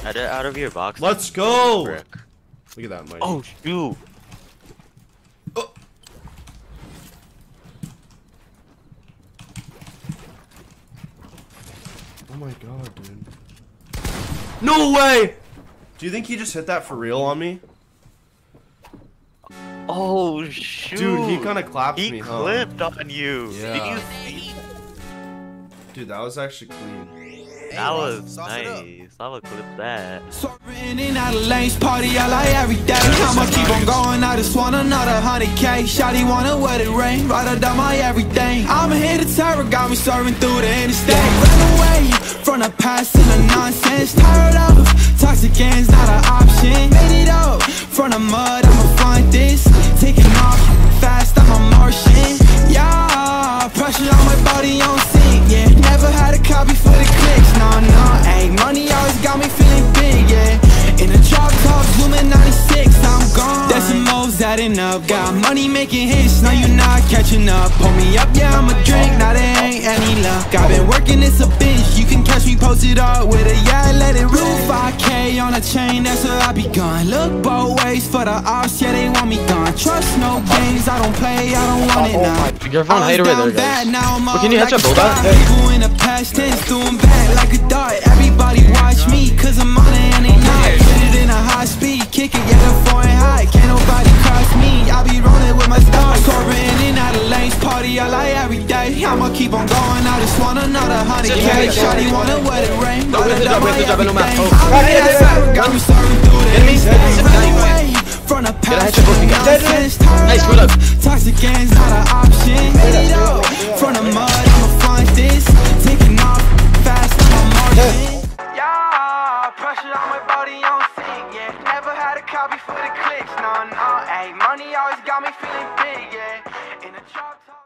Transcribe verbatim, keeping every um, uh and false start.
Get it out of your box. Let's go! Brick. Look at that, Mike. Oh, shoot. Oh. Oh my god, dude. No way! Do you think he just hit that for real on me? Oh, shoot. Dude, he kind of clapped he me, huh? He clipped on you. Yeah. Did you see? Dude, that was actually clean. That was nice. I would clip that. Swerving in out of lanes, party I like every day. I'ma keep on going, I just want another hundred K. Shawty wanna wet it rain, right down my everything. I'm here to terror, got me serving through the interstate. Run away from the past and the nonsense. Tired of toxic ends, not an option. Made it up from the mud, I'ma find this. Taking off fast, I'm a Martian. Yeah, pressure on my body on sync, yeah. Never had a copy for the clicks, no, no, ayy. Money always got me feeling big, yeah. In a drop top, zooming ninety-six, I'm gone. That's some moves adding up, got money making hits, now you're not catching up. Pull me up, yeah, I'ma drink, now there ain't any luck. I've been working this a bitch, you can catch me posted up with a yeah, let it rule. five K on a chain, that's where I be gone. Look both ways for the ops, yeah, they want me gone. Trust no games, I don't play, I don't want it now. Your phone hate it right there, guys. But can you headshot build that? People in the past tense doing bad like a dart. Everybody watch me, cause I'm on it and they not. Hit it in a high speed, kick it, get a foreign high. Can't nobody cross me, I be rolling with my stars. Swerving in and out of lanes, party I like every day. I'ma keep on going, I just want another hundred K. Shawty wanna wet it rain, but I love my everything. I'm here to got me serving through the interstate. Run away from the past and the nonsense. Tired of toxic ends, not an option. Made it up from the mud, I'ma find this. Taking off fast, I'm a Martian. Yeah, pressure on my body on sync, yeah. Never had a copy for the clicks, no, no, ayy. Money always got me feeling big, yeah. In a drop top.